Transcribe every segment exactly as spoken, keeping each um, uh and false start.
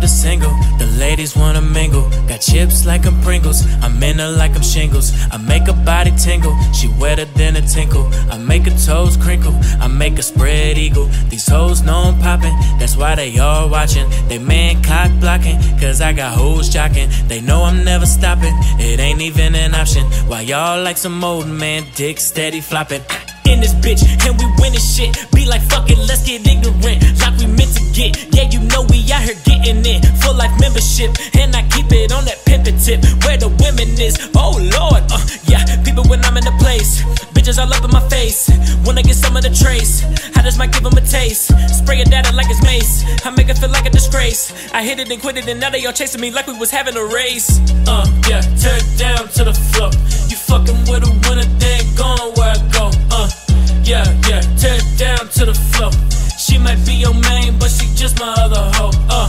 dropped a single, the ladies wanna mingle. Got chips like I'm Pringles, I'm in her like I'm shingles. I make her body tingle, she wetter than a tinkle. I make her toes crinkle, I make her spread eagle. These hoes know I'm poppin', that's why they all watchin'. They man cock blocking, cause I got hoes jockin'. They know I'm never stopping, it ain't even an option. Why y'all like some old man dick steady flopping? In this bitch, and we winning shit. Be like, fuck it, let's get ignorant, like we meant to get. Yeah, you know we out here getting it, full life membership. And I keep it on that pimpin' tip, where the women is, oh lord. uh, Yeah, people when I'm in the place, bitches all up in my face. Wanna get some of the trace, I just might give them a taste. Spray a data like it's mace, I make it feel like a disgrace. I hit it and quit it and now they all chasing me like we was having a race. Uh, yeah, tear it down to the floor. You fucking with a winner, they ain't going where I go. Uh, yeah, yeah, tear it down to the floor. She might be your main, but she just my other hoe. Uh.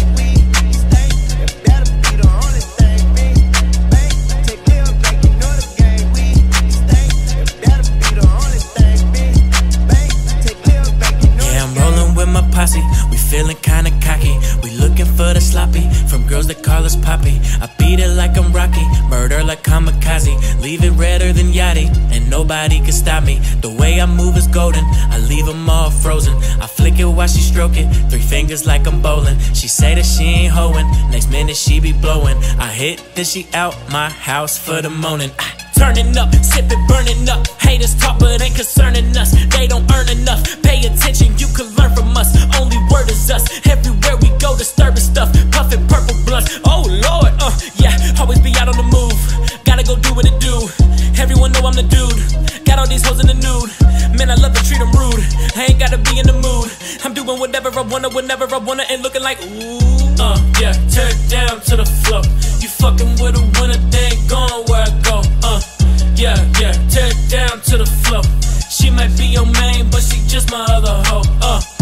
Posse, we feeling kinda cocky. We looking for the sloppy, from girls that call us Poppy. I beat it like I'm Rocky, murder like kamikaze. Leave it redder than Yachty, and nobody can stop me. The way I move is golden, I leave them all frozen. I flick it while she stroke it, three fingers like I'm bowling. She say that she ain't hoeing, next minute she be blowing. I hit, then she out my house for the morning. I turning up, sipping, burning up. Haters talk but ain't concerning us, they don't earn enough. Pay attention, you can learn from us, only word is us. Everywhere we go, disturbing stuff, puffing purple blunts. Oh lord, uh, yeah, always be out on the move. Gotta go do what it do, everyone know I'm the dude. Got all these hoes in the nude, man I love to treat them rude. I ain't gotta be in the mood, I'm doing whatever I wanna, whenever I wanna, and looking like ooh. Uh, yeah, tear it down to the floor. You fucking with a winner, they ain't going where I go. Uh, yeah, yeah, tear it down to the floor. She might be your main, but she just my other hoe. Uh.